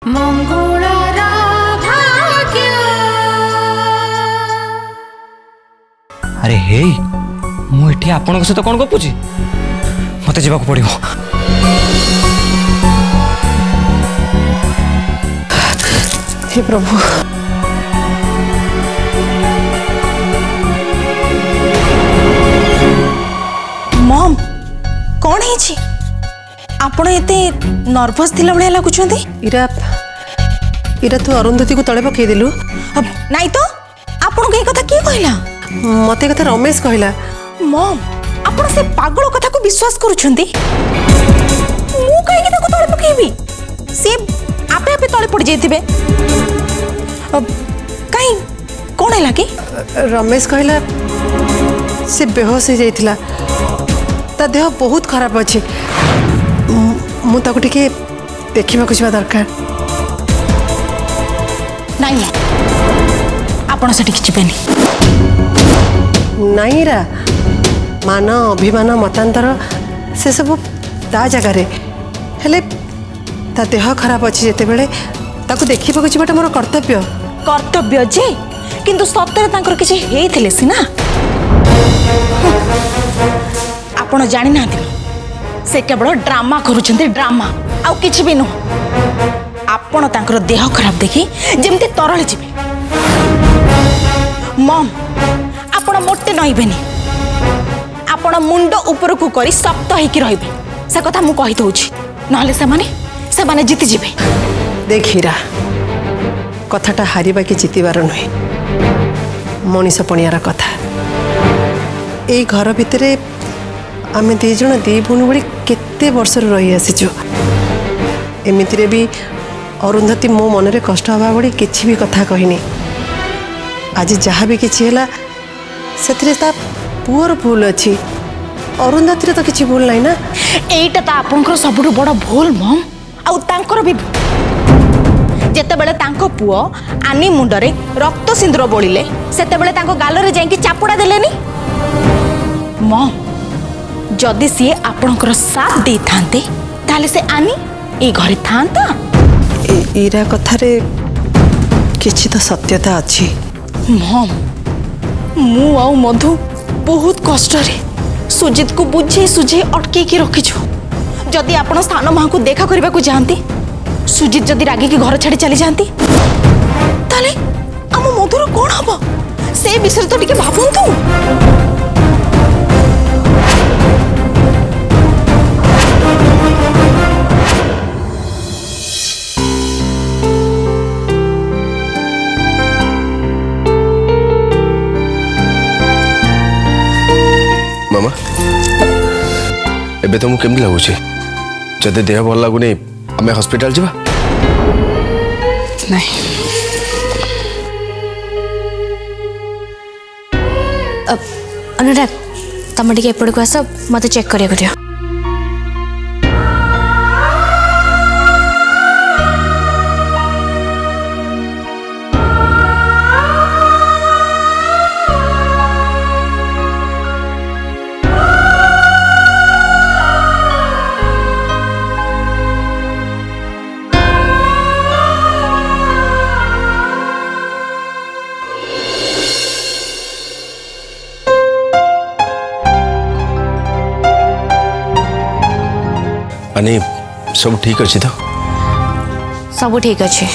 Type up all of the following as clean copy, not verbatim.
अरे हे मुझे आपण सहित कौन गपुची मत जावाक पड़ो। हे प्रभु मॉम कौन है आपण एते नर्वस थिला बळे लागुछंती। इरा इरा तू अरुंधति को तळे पकई देलु नाई तो आपण के कथा के कहला मते कथा रमेश कहला। मॉम आपण से पागल कथा को विश्वास करूछंती मु काहे के ताको तळे पकेबी से आपे आपे तळे पड़ जेथिबे काई कोन है लागी रमेश कहला से बेहोश हो जाइथिला ता देह बहुत खराब अछि मु ताको टिके देखिबा कुछबा दरकार नहीं आपण से टिके चिपेनी नहीं रा मान अभिमान मतांतर से सब ता जगार हेले ता देह खराब अच्छी जिते बेले ताको देखिबा कुछबाटा मोर कर्तव्य कर्तव्य जे किंतु सत्तर तांकर किछि हेइथिले सिना आपण जानि नाथि से केवल ड्रामा करूछन्ते ड्रामा आउ किछि भी न आपण तांकर देह खराब देखि जेमते तरळ जिबे। मॉम आपण मोटे नइबेनी आपण मुंड ऊपर को करी सप्त हेकि रहिबे से कथा मु कहि दउछि नहले से माने जीति जिबे। देखिरा कथाटा हारिबा कि जीतिबार नुहे मनीष पणियार कथा ए घर भितरे आमे दी जण दी भूण बड़ी केते वर्ष रही आसीचु एमितिरे भी अरुंधति मो मनरे कष्ट हवा बड़ी किछि भी कथा कहिनी आज जहाँ भी किछि हैला सेथिरे ता पुअर भूल अछि अरुंधतिर तो किछि भूल नाही ना एटा ता आपनकर सबुठु बड़ भूल मम आउ तांकर भी जेते बेले तांको पुओ आनी मुंडरे रक्त सिंदूर बोलिले सेते बेले तांको गालरे जाईकी चापुडा देलेनी मम जदि सी आपनकर साथ दे थांते ताले से आनी ए घरे थांता इरा कथारे किछि तो सत्यता अछि मम मु आउ मधु बहुत कष्ट रे सुजित को बुझे सुझे अटके की रखिछु जदि आपण स्थान मां को देखा करबा को जानती सुजित जदि रागी की घर छाड़ी चली जानती ताले हम मधुर कोन हबो से विषय तो टिके भाबंतु। मामा एबे तुमको केमती लगुच जदि देह भल लगुनि आम हॉस्पिटल जावा नहीं अनुराग तुम टे एपड़ को आस मत चेक करिया दियो। अने सब ठीक अच्छी तो सब ठीक अच्छे।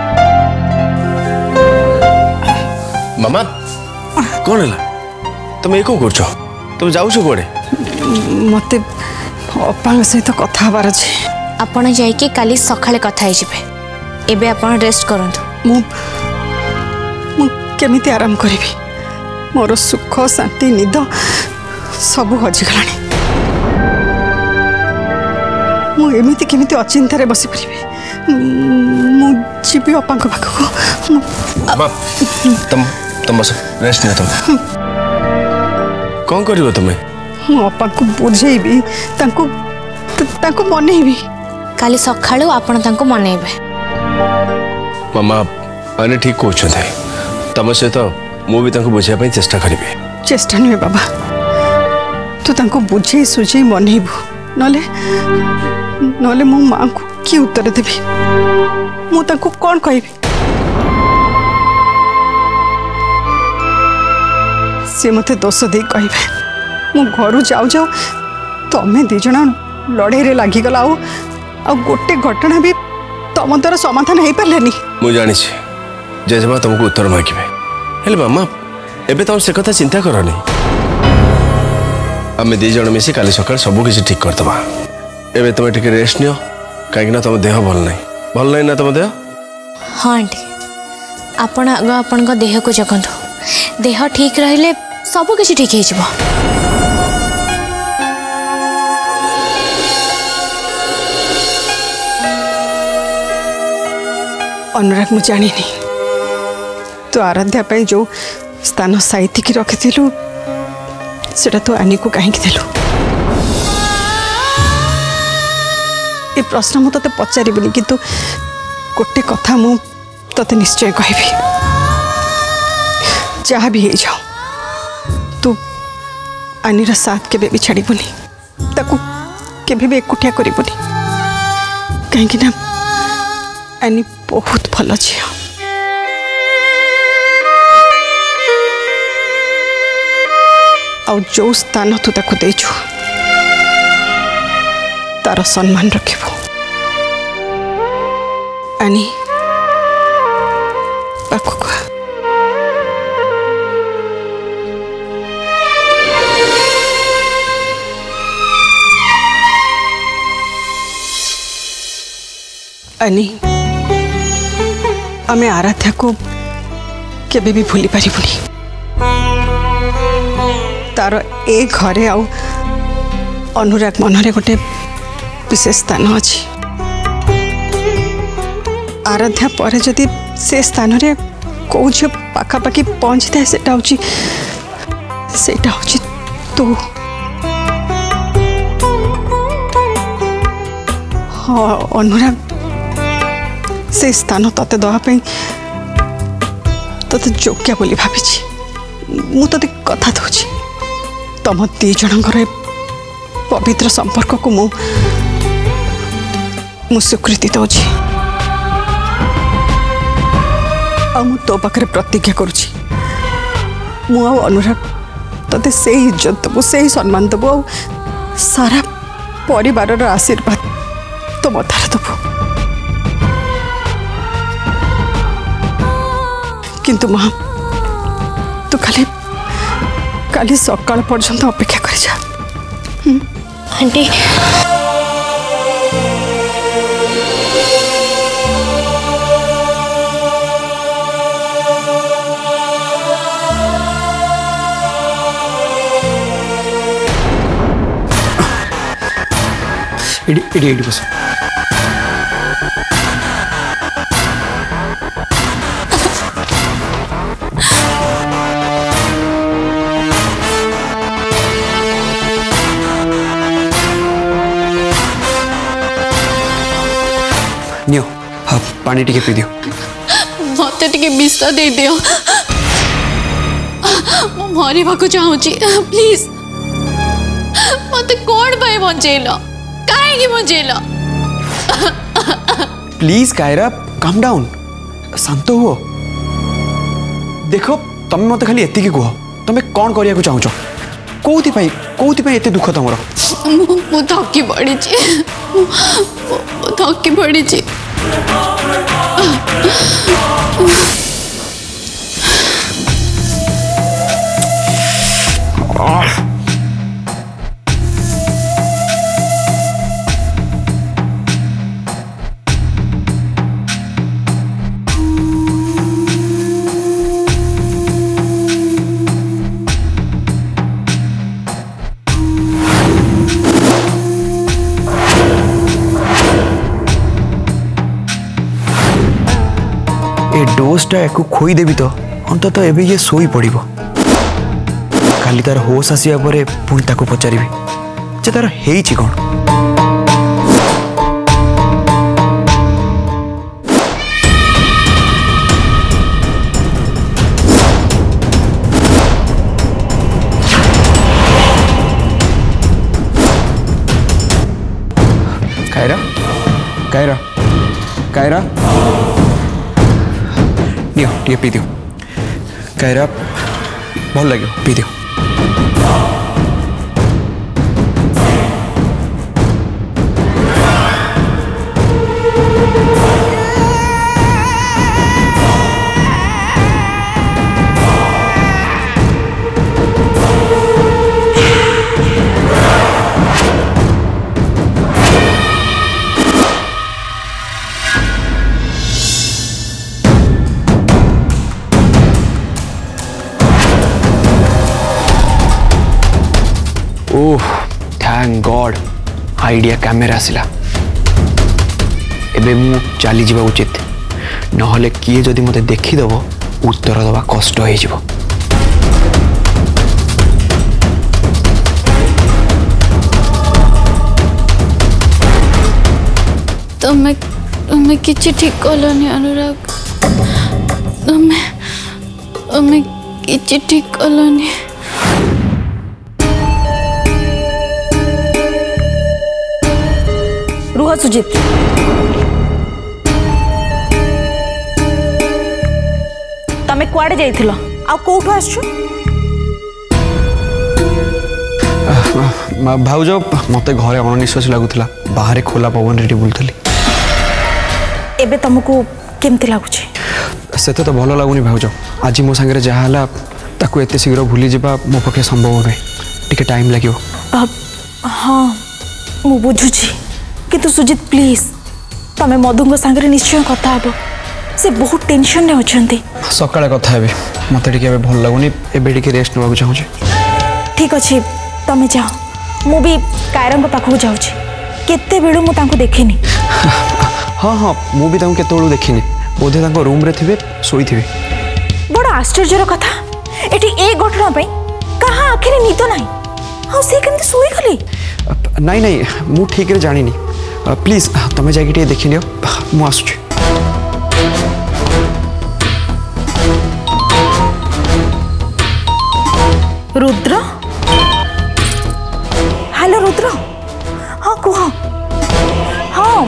मामा कौन है तुम ये कौन कर तुम जाऊ कौड़े मत अपांग सहित कथा हबार अछि आपण जाइके काली सकाळे कथा हे जिबे एबे आपण रेस्ट करंतु मु केमिति आराम करिवि मोर सुख शांति निद सब हजि गलानी मु एमिति केमिति अचिंतारे बसी परिबे मु जीबी अपांग पाखको मामा तुम बस रेस्ट ने तुम कौन करिवो तुमे मु अपांग को बुझेबी तांको मनेबी काली सकाळु आपण तांको मनेबे। मामा अने ठीक कहते तुम सहित मु भी बुझाई चेष्टा करी चेष्टा नुहे बाबा तू तांको बुझे सुझे मनइबू नले मो माँ को कि उत्तर देवी मु ताको कौन कहबी सी मते दोष दे कहबे मु घर जाऊ जाऊ तमें दी जण लड़े लगिगला आ गोटे घटना भी तुम द्वारा समाधान हो पार्लानी मु जानी जेजेमा तुमको उत्तर मांगे हेले मामा एबे तुम से कथा चिंता कर आम दी जन मिसी काली सका सब किसी ठीक करदे एबे तुम टिके रेस्ट नियो कहीं तुम देह भल नहीं ना तुम देह हाँ आंटी आपण आग आपण देह को जगंतु देह ठीक रहिले सब किसी ठीक हो अनुराग मु जानी तो आराध्या पे जो स्थान साइती की रखिलु सेटा तो आनी को कहीं देलु ये प्रश्न मु ते पचारिबनी किंतु गोटे कथा मु ते निश्चय कहबी जहाँ भी हो जाओ तू आनीर साथ केबे भी छाड़बुनी ताकू केबे भी एकुटिया करबुनी कहीं ना आनी बहुत भल झी जो स्थान तू ताकू देचु तार सम्मान रखिबो आनी पाखक आनी आमे आराध्या को केबे भी भूली पारिबुनी तार ए घरे आउ अनुराग मनरे गोटे विशेष स्थान अच्छी आराध्या पर जदि से स्थान रे कौ झील पाखापाखि पहुँची थाए सेटा हूँ तू हाँ अनुराग से स्थान तते दवाई तते योग्य बोली भावी मु तते कथा दूची तुम दी जनकर पवित्र संपर्क को मु स्वीकृति दूची मु तो पाखे प्रतिज्ञा करुची मु अनुराग तते से इज्जत देबू से सम्मान देबू सारा परिवार आशीर्वाद तो मतार देबू किंतु माँ तू खाली काली सकाल पर्यंत अपेक्षा कर जा आंटी इडी बस नियो हाँ पानी टिके पी दियो मत टिके विष दे दियो मु मरिबा को चाहूची प्लीज मत कौन भाई बचेल काहे बचेल प्लीज कायरा काम डाउन शांत हुओ देखो तुम मत खाली एति कह तुम कौन करिया को चाहूच कौथि एते दुख तुम मु थकी पड़ी थकी पड़ी ए डोजटा या खोईदेवी तो अंततः एबे ये सोई पड़िबो काली तार होश आसिया परे पुणी ताको पचारिबी जे तार हेइछि कोन कायरा कायरा कायरा नियो टे पी दियो कायरा भल लगे पी दियो। Oh thank God idea camera आसला एबे मु चली जीवा उचित नहले किए जदि मते देखिदेव उत्तर दवा कष्ट हो जिवो। तुम्हें किछि ठीक कलनी अनुराग तुम्हें किछि ठीक कलनी। रुह सुजित तमे कुआडे जाइथिलो आ कोठो आछो? भाउज मते घरे अनिश्वास लागुला बाहर खोला पवन रे बुलथली। एबे तुमको केमती लागुची? सेते तो भल लागुनी भाउज आज मो संगे जहा हला ताकू एते शीघ्र भूली जिबा मो पखे संभव नै टिके टाइम लागियो। हाँ मु बुझुची किंतु सुजित प्लीज तमे मधुंग संगे निश्चय कथा हबो से बहुत टेंशन ने अछंती। सकाळे कथा हेबे मते टिके एबे भल लागुनी एबे टिके रेस्ट नबाकू चाहूची। ठीक अछि तमे जाओ मु भी कायरंग पाखु जाउची केते बेळु मु तांको देखिनी। हाँ हाँ मु भी तांको केते बेळु देखिनी बोधे तांको रूम रे थिबे सोई थिबे। बड़ा आश्चर्यर कथा एटी ए घटना पई कहा आखिर निद नाही हाउ से केमती सोई गली? नहीं नहीं मु ठीक रे जानिनी प्लीज तमे जाके टे देखि लियो मु आसुची। रुद्र हेलो रुद्र हाँ कुह हाँ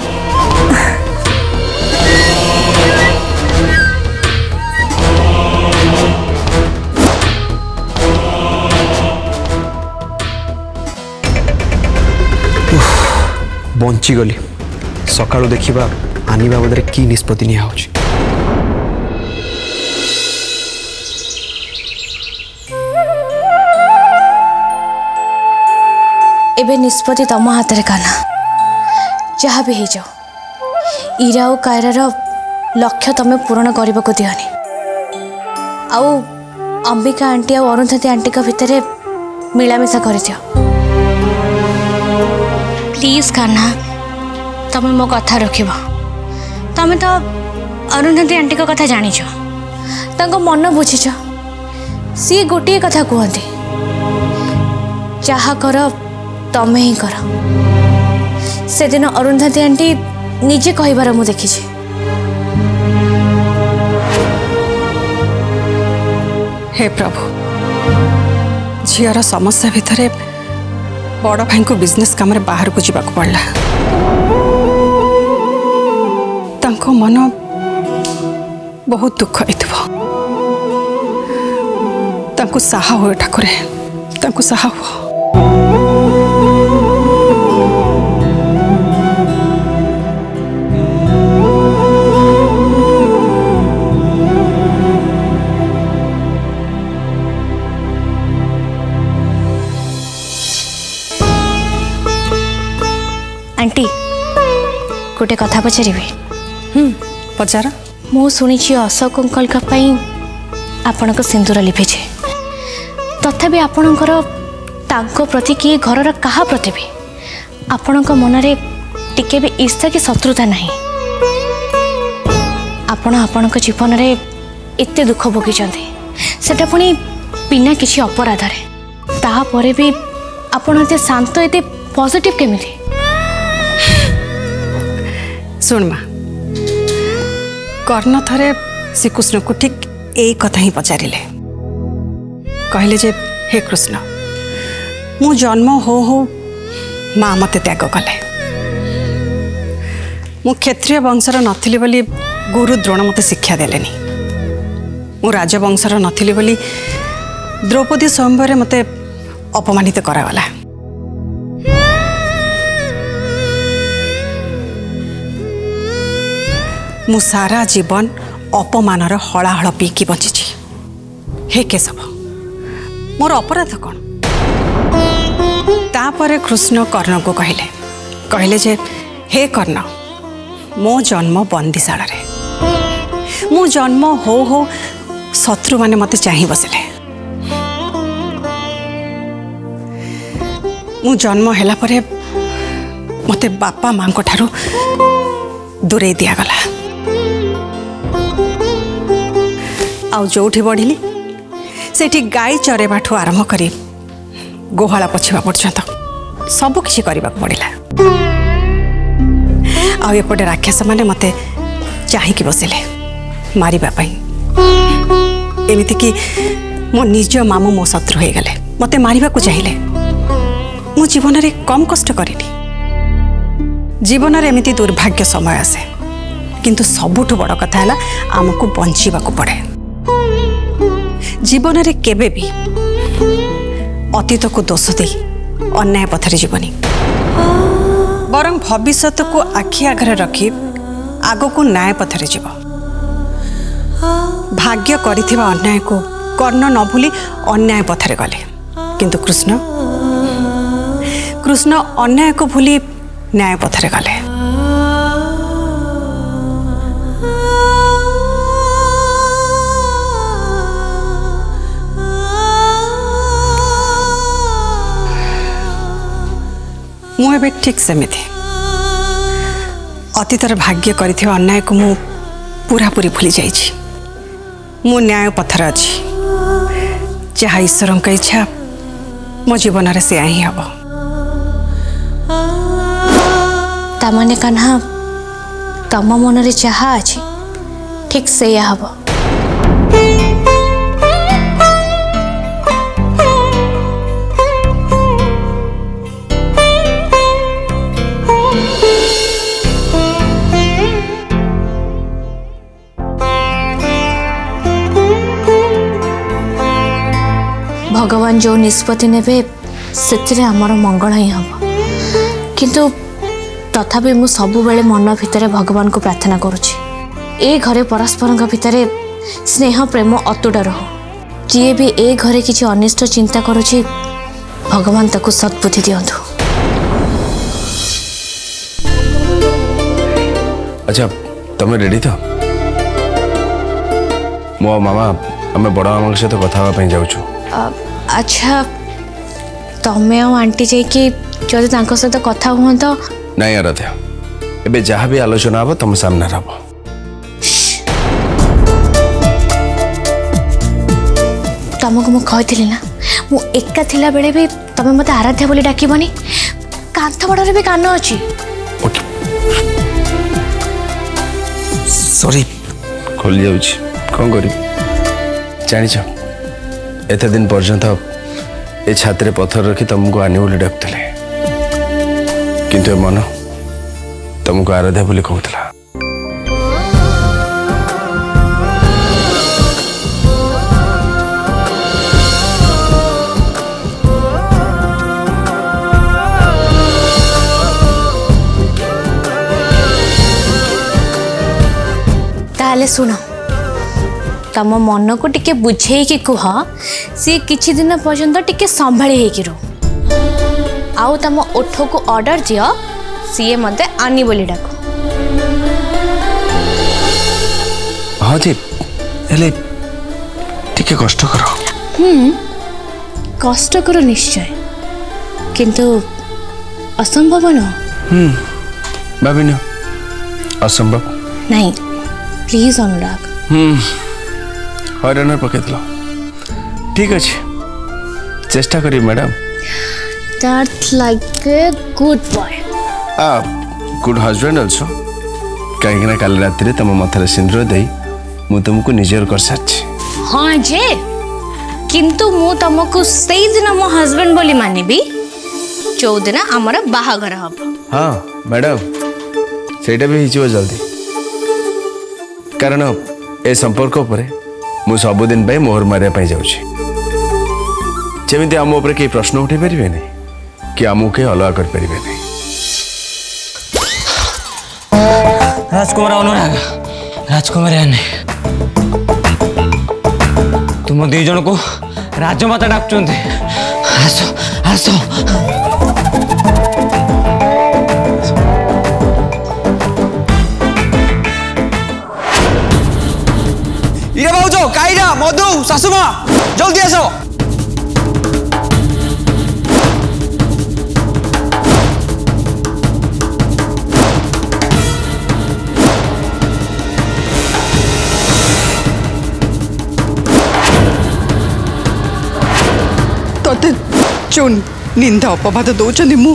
बंची गली सकाळु देखिबा आनी बाबदरे की निष्पत्ति निया होची। एबे निष्पत्ति तम हाथ रे काना जहाँ भी जाओ इरा और कायरार लक्ष्य तमें पूरण करने को दिहनी आउ अंबिका आंटी और अरुंधति आंटी का भितर मिलामिशा कर दियो। प्लीज कान्हा तमें मो कथा रखिब तमें तो अरुंधति आंटी का कथा जानिछ तांको मन बुझिछ सी गोटे कथा कहती जहा कर तमें ही कर से दिन अरुंधति आंटी निजे कहबार मु देखी। हे प्रभु झीर समस्या भितर बड़ भाई को बिजनेस काम रे बाहर को जीवा पड़ला तांको मन बहुत दुख होइथिबो तांको साहा हो ठाकुरे तांको साहा हो। आंटी गोटे कथा पचारि पचार मु शुणी अशोक अंकल आपण को सिंदूर लिभिछे तथापि आपणकर तांको प्रति किए घर कहा प्रति भी आपण मन रे टिके भी ईर्ष्या कि शत्रुता नहीं। आपण जीवन रे एते दुख भोगी सेटा पुणी बिना किसी अपराध रे ताहापरे भी आपण एते शांत एते पॉजिटिव केमिति? सुन माँ कर्ण थरे श्रीकृष्ण को ठीक यही कथा ही पचारे कहले जे हे कृष्ण मु जन्म हो माँ मत त्याग कले मु क्षत्रिय वंशर नथिली बोली गुरु द्रोण मत शिक्षा देलेनी मु राजवंशर नथिली बोली द्रौपदी स्वयंवर मते अपमानित करागला। मु सारा जीवन अपमानर हलाहल पीकी बची। हे केशव मोर अपराध कौन? तापर कृष्ण कर्ण को कहले जे हे कर्ण मो जन्म बंदीशाला रे मो जन्म हो शत्रु माने मते चाहि बसले। मु जन्म हैला परे मते बापा मां को ठारू दूरे दिया गला। आउ जोठी बढ़िली सेठी गाई चरेबाठू आरंभ करी गोहाळा पछिबा पर्यंत सब किछि करबा पड़िला। आ एपटे राक्षस माने मते चाहिकी बसिले मारिबा पई। एमिति कि मो निज मामू मो शत्रु हो गले मते मारिबा को चाहिले। मो जीवन रे कम कष्ट करिनी। जीवन रे एमिति दुर्भाग्य समय आसे किंतु सबुठु बड़ कथा है आमको बंचिबा को पड़े। जीवन रे केबे भी अतीत को दोष दे अन्याय पथरे जीवनी बरं भविष्यत को आखि आगरे रखी आग को न्याय पथरे जीव। भाग्य करिथिबा अन्याय को कर्ण न भूली अन्याय पथरे गले किंतु कृष्ण अन्याय को भूली न्याय पथरे गले। मु एबे ठीक सेमिति अतीतर भाग्य करिथिबा अन्याय को मु पूरा पूरी भूली जाइछि। मु न्याय पथर अछि जहाँ ईश्वर का इच्छा मो जीवन रे से ही हब। तामाने कान्हा तम मन रे चाहा अछि ठीक से या हब। भगवान जो निष्पत्ति नेबे से आमर मंगल ही हम किंतु तथापि मु सबु बेले मन भितर भगवान को प्रार्थना करुछि ए घरे परस्पर भितर स्नेह प्रेम अतुट रहो। जी भी ए घरे किछि अनिष्ट चिंता करुछि भगवान ताकू सद्बुद्धि दियंतु। अच्छा तुम रेडी तो मो मामा आम बड़ मामा सहित कथा जाऊँ। अच्छा तमें आंटी जाकि जदि सहित कथा हुआ तो नहीं आराध्या एबे जहाँ भी आलोचना हम तुम सामने रह। तुमको मुझे कही ना मु एका थिला बेले भी तमें मत आराध्या बोली डाकबनी कांथ बड़े भी कान अच्छी। सॉरी खोली जाऊँ कौन करी जानिछ एत दिन पर्यंत ए छात्र पत्थर रखी तुमको आनी बोली डाकुले किंतु मन तुमको आराध्या बोली कहूला। ताले सुनो तम मन को टिके बुझे कि कह सी किछि दिन पर्यंत टिके संभाली होकि रो आउ तम ओठ को ऑर्डर दियो सी मते आनी बोली डाको। हाँ जी हेले टिके कष्ट करो। कष्ट करो निश्चय किंतु असंभव न भाविन असंभव नहीं प्लीज अनुराग। हईरान पकड़ ठीक अच्छे चेष्टा करी madam. That's like a good boy. Good husband also कहीं कल रात तुम मथर सिंदूर दे मु तुमको निजर कर सारी। हाँ जे किंतु मु तुमको से दिन मो हस्बैंड बोली मानिबी जो दिन आमर बाहागर हम। हाँ मैडम सेटा भी हो जल्दी कारण ए संपर्क पर मु सबुदिन मोहर मारिया जाऊँ जमी आम उपर कई प्रश्न उठे पारे कि आमको कहीं अलग कर पारे नहीं। राजकुमार अनुराग राजकुमार तुम दी जन को राजमाता डाक आस आस इरे भाउजो काईरा मधु सासुमा जल्दी आसो। तोते जो निंदा अपवाद दौरान मु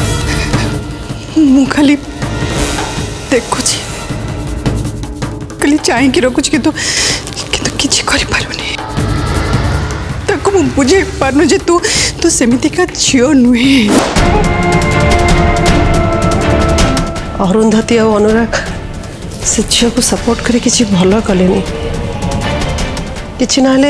खाली देखुची खाली चाहे रखुच कि किसी करें बुझे पारनु जे तू तू सेमितिका झियो नुहे। अरुंधति और अनुराग से झील को सपोर्ट करे किसी भल कले कि ना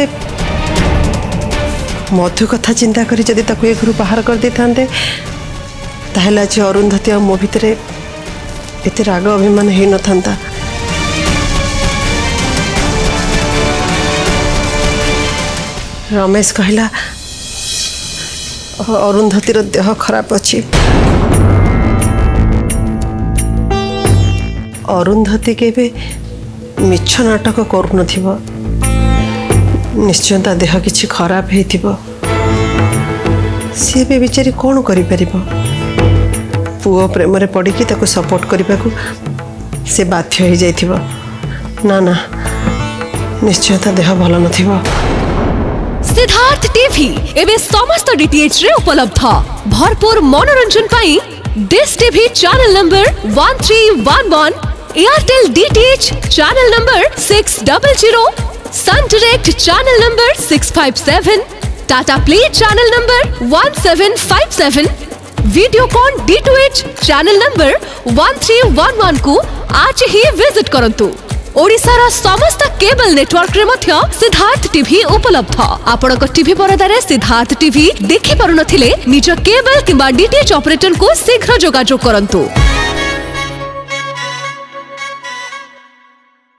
मधु कथा चिंता करी जदि ताकू ए घर बाहर कर दे थांते ताहले आज अरुंधति और मो भितर एते राग अभिमान हो न था। रमेश कहला अरुंधतिर देह खराब अच्छी अरुंधति के मिछ नाटक करू निश्चय ता देह किछि खराब हो सी भी बेचारी कौन करि परिबो पुओ प्रेम रे पड़ी कि ताको सपोर्ट करने को से बाध्य हो जाइथिबो ना ना निश्चय ता देह भल नथिबो। सिद्धार्थ टीवी एवं समस्त डीटीएच रे उपलब्ध भरपूर मनोरंजन पाई Dish TV channel number 1311 Airtel DTH channel number 600 Sun Direct channel number 657 Tata play channel number 1757 Videocon D2H channel number 1311 को आज ही विजिट करंतु। ओडिशार समस्त केबल नेटवर्क रे मध्य सिद्धार्थ टीवी उपलब्ध आपण टीवी परदारे सिद्धार्थ टीवी देखि पारु नथिले निज केबल किंबा डीटीएच ऑपरेटर को शीघ्र जोगाजोग करंतु।